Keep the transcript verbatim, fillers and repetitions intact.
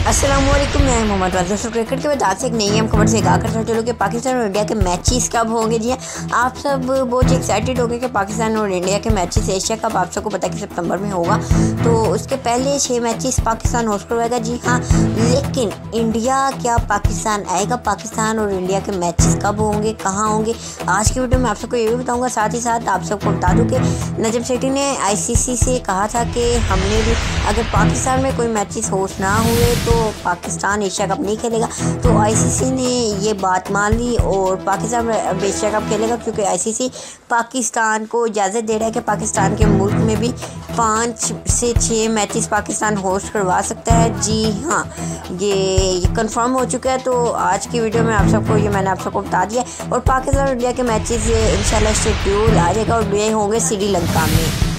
अस्सलामुअलैकुम, मैं मोहम्मद वाल। दोस्तों, क्रिकेट के बाद आज से एक नई हम खबर से आकर कर चलो कि पाकिस्तान और इंडिया के मैचेस कब होंगे। जी आप सब बहुत एक्साइटेड हो गए कि पाकिस्तान और इंडिया के मैचेस एशिया कप आप सबको पता है कि सितंबर में होगा। तो उसके पहले छः मैचेस पाकिस्तान होस्ट करवाएगा। जी हाँ, लेकिन इंडिया क्या पाकिस्तान आएगा? पाकिस्तान और इंडिया के मैचेस कब होंगे, कहाँ होंगे, आज की वीडियो में आप सबको ये भी बताऊँगा। साथ ही साथ आप सबको बता दूँ कि नजम सेठी ने आई सी सी से कहा था कि हमने भी अगर पाकिस्तान में कोई मैचेस होस्ट ना हुए तो पाकिस्तान एशिया कप नहीं खेलेगा। तो आई सी सी ने ये बात मान ली और पाकिस्तान में एशिया कप खेलेगा, क्योंकि आई सी सी पाकिस्तान को इजाज़त दे रहा है कि पाकिस्तान के मुल्क में भी पाँच से छः मैचेस पाकिस्तान होस्ट करवा सकता है। जी हाँ, ये, ये कंफर्म हो चुका है। तो आज की वीडियो में आप सबको ये मैंने आप सबको बता दिया। और पाकिस्तान और इंडिया के मैचेस इंशाल्लाह शेड्यूल आ जाएगा और ये होंगे श्रीलंका में।